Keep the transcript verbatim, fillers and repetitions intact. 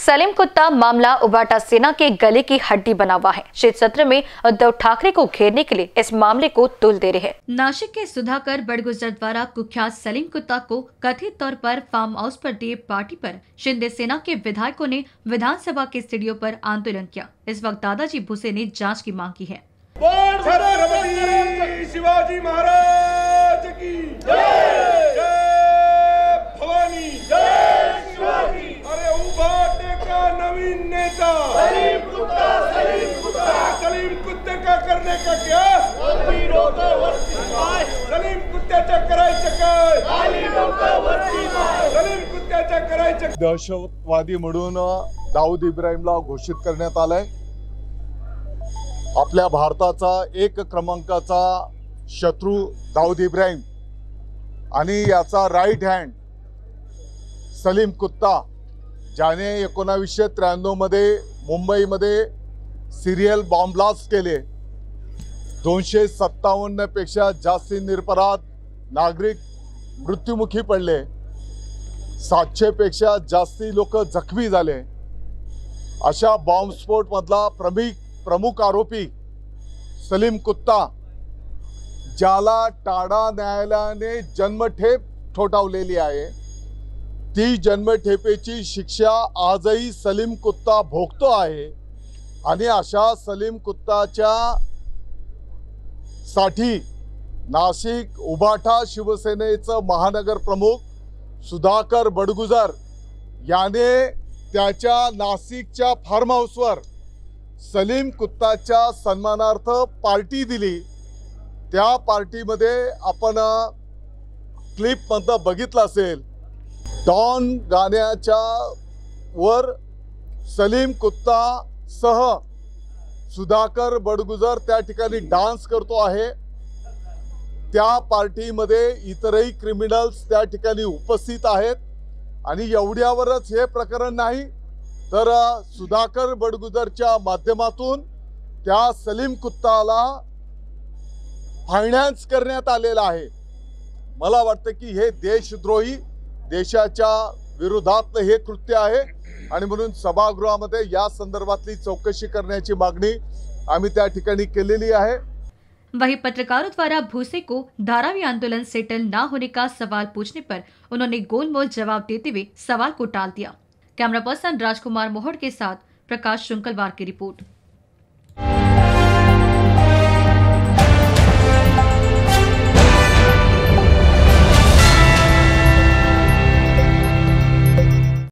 सलीम कुत्ता मामला उबाटा सेना के गले की हड्डी बना हुआ है। शीत सत्र में उद्धव ठाकरे को घेरने के लिए इस मामले को तुल दे रहे हैं। नासिक के सुधाकर बड़गुजर द्वारा कुख्यात सलीम कुत्ता को कथित तौर पर फार्म हाउस पर दिए पार्टी पर शिंदे सेना के विधायकों ने विधानसभा के सीढ़ियों पर आंदोलन किया। इस वक्त दादाजी भूसे ने जाँच की मांग की है। शिवाजी महाराज की जय, जय भवानी, जय शिवाजी। अरे उबाटे का नवीन नेता सलीम कुत्ता, सलीम कुत्ता, सलीम कुत्ते का करने का क्या? सलीम कुत्त्याच्या करायचं काय? सलीम कुत्त्याच्या करायचं। दहशतवादी म्हणून दाऊद इब्राहिमला घोषित करण्यात आलंय। आपल्या भारताचा एक क्रमांकाचा शत्रू दाऊद इब्राहिम आणि याचा राईट हँड सलीम कुत्ता, ज्याने एकोणावीसशे त्र्याण्णव मध्ये मुंबईमध्ये सिरियल बॉम्ब ब्लास्ट केले। दोनशे सत्तावन्न पेक्षा जास्ती निरपराध नागरिक मृत्युमुखी पडले। सातशे पेक्षा जास्ती लोक जखमी झाले। अशा बॉम्बस्फोट मधला प्रमुख प्रमुख आरोपी सलीम कुत्ता, ज्याला टाडा न्यायालयाने जन्मठेप ठोठावलेली आहे, ती जन्मठेपेची शिक्षा आजही सलीम कुत्ता भोगतो आहे। आणि अशा सलीम कुत्ताच्या साठी नाशिक उबाटा शिवसेनेचं महानगर प्रमुख सुधाकर बडगुजर याने त्याच्या नाशिकच्या फार्म हाऊसवर सलीम कुत्ताच्या सन्मानार्थ पार्टी दिली। त्या पार्टीमध्ये आपण क्लिप मध्ये बघितलं असेल, डॉन गाण्याच्या वर सलीम कुत्ता सह सुधाकर बडगुजर त्या ठिकाणी डान्स करतो आहे। त्या पार्टीमध्ये इतरही क्रिमिनल्स त्या ठिकाणी उपस्थित आहेत। आणि एवढ्यावरच हे प्रकरण नाही, तर सुधाकर बडगुजरच्या माध्यमातून त्या सलीम कुत्ताला फायनान्स करण्यात आलेला आहे। मला वाटतं की हे देशद्रोही, देशाच्या विरोधात हे कृत्य आहे आणि म्हणून सभागृहामध्ये या संदर्भातली चौकशी करण्याची मागणी आम्ही त्या ठिकाणी केलेली आहे। वहीं पत्रकारों द्वारा भूसे को धारावी आंदोलन से टल न होने का सवाल पूछने पर उन्होंने गोलमोल जवाब देते हुए सवाल को टाल दिया। कैमरा पर्सन राजकुमार मोहड़ के साथ प्रकाश शुंकलवार की रिपोर्ट।